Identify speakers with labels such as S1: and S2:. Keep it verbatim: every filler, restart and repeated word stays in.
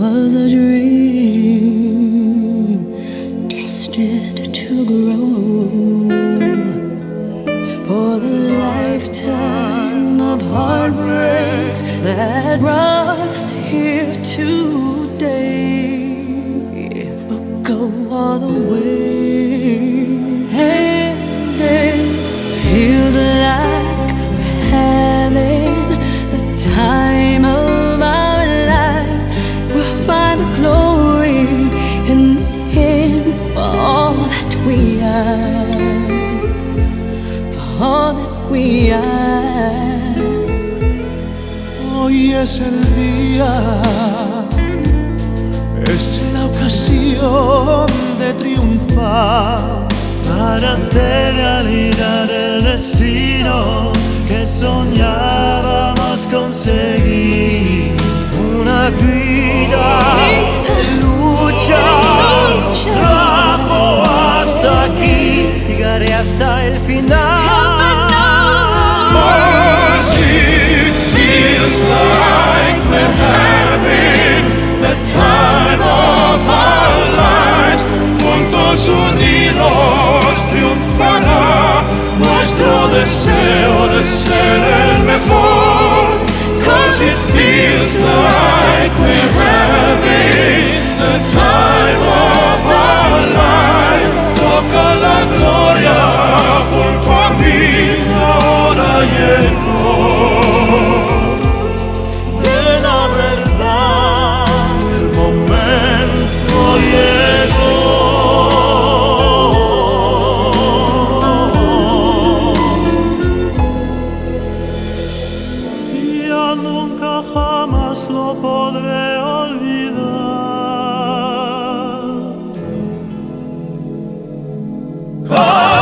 S1: was a dream destined to grow for the lifetime of heartbreaks that brought us here today. We'll go all the way, and it feels like we're having the time of our lives. We'll find the glory in the end for all that we are, for all that we are.
S2: Hoy es el día, es la ocasión de triunfar para hacer realidad el destino que soñábamos conseguir. Una vida de lucha trajo hasta aquí, llegaré hasta el final. Like we're having the time of our lives. Juntos unidos triunfará nuestro deseo de ser el mejor. Cause it feels like we're having the time of our lives. Toca la gloria junto a mí, ahora llegó. Oh!